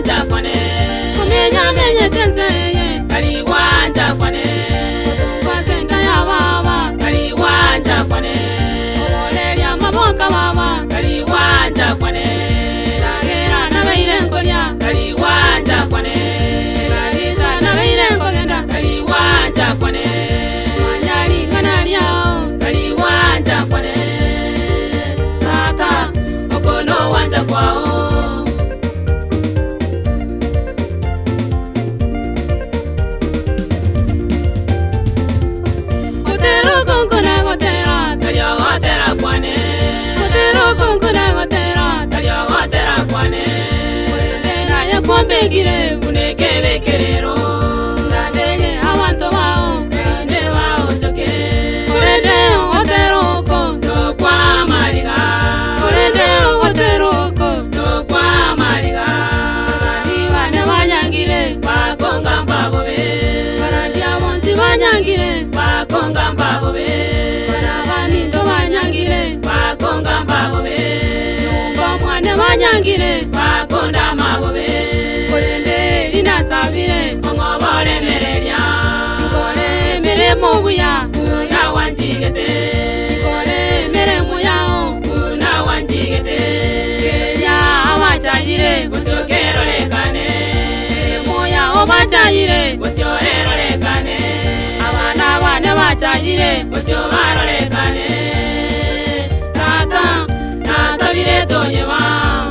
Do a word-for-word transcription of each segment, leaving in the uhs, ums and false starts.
wanja kwane Kumenya menye tenseye kali wanja kwane Kwa senta ya baba kali wanja kwane Olelia maboka baba kali wanja kwane Lagera na beire nkolia kali wanja kwane Kalisa na beire nkogenda kali wanja kwane Manyali nganalia kali wanja kwane Tata okono wanja kwao Otero konkona gotera talio gotera kwane Otero konkona gotera talio gotera kwane Otera ya kwambegire uneke bekerero Ndadele awanto bao inde wao choke Orende otero ko no kwa mariga Orende otero ko no kwa mariga Sali bane banyangire bakonga mbabobe Baradia monsi banyangire bakonga mbabobe Barabani ndo banyangire bakonga mbabobe Nyumba mwane banyangire bakonda mabobe Orende lina sabire ongobole mereria Kore mere mobuya una wanjigete Kore mere muyao una wanjigete Ya abachayire bosokero lekane Moya obachayire bosio erolekane Abana bane bachayire bosio barolekane tata nasabire tonyeba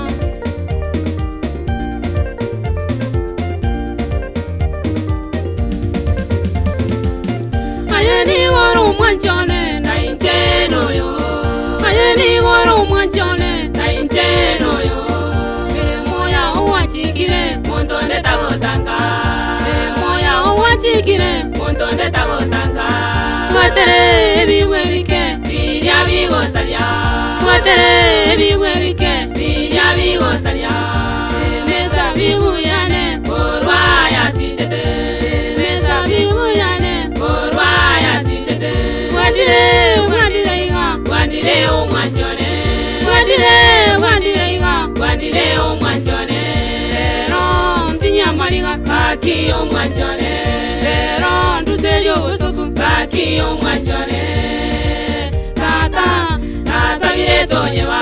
Ayeni woro mwanjone na injeno yo Ayeni woro mwanjone na injeno yo Mere moya owachikire montonde tagotanga Mere moya owachikire montonde tagotanga Watere ebiwe bike biria bigosalia Watere ebiwe bike biria bigosalia Meza bibuyane orwa yasichete Meza bibuyane orwa yasichete Wadire wadire iga wandire omwanjone Wadire wadire iga wandire omwanjone Lero ntinya maliga baki omwanjone Lero nduselio bosoku baki omwanjone tata nasabire tonyeba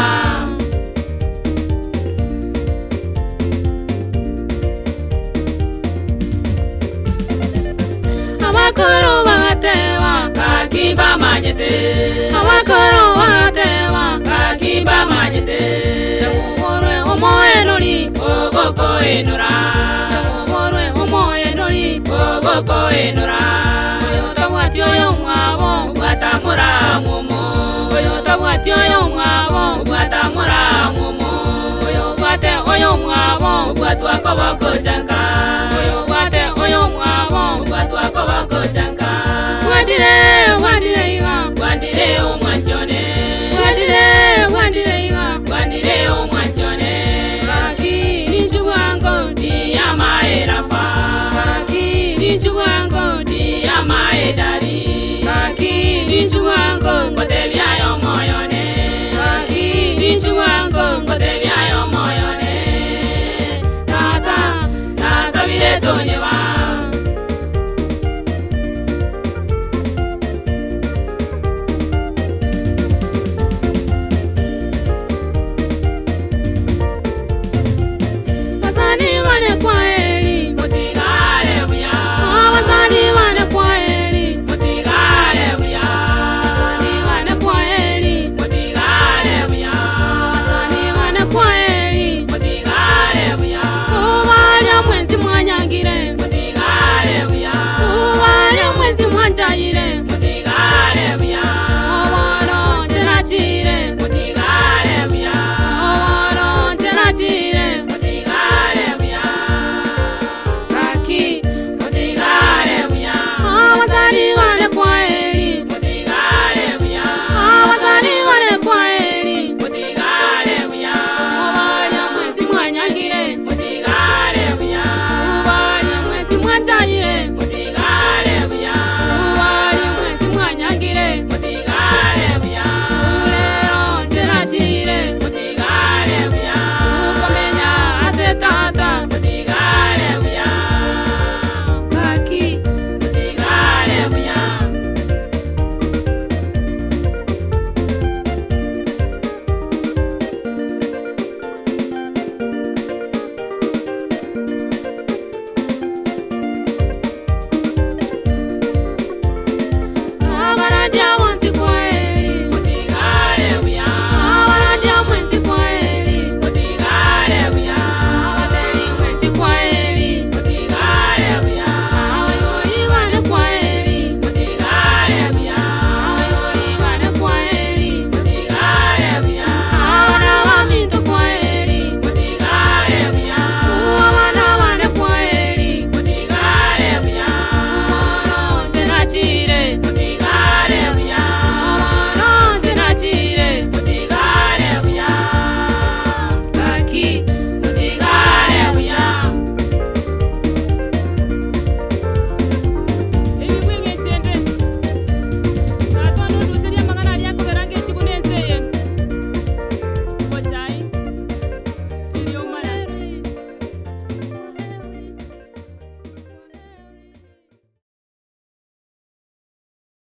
Abakoro bagateba baki bamanyete Abakoro bagateba baki bamanyete Chakuborwe omoenori ogoko enora Chakuborwe omoenori ogoko enora Oyotabwati oyo mwabo bwatamura momo Oyotabwati oyo mwabo bwatamura momo Oyobwate oyo mwabo bwatwakoboko chanka Oyobwate oyo mwabo bwatwakoboko chanka Wadire wadire iga wandire omwanjone Wadire wadire iga wandire omwanjone Kaki ninchuwango diyamaerafa Kaki ninchuwango diyamaedari Kaki ninchuwango ngotebyayo moyone Kaki ninchuwango ngotebyayo moyone tata nasabire tonyeba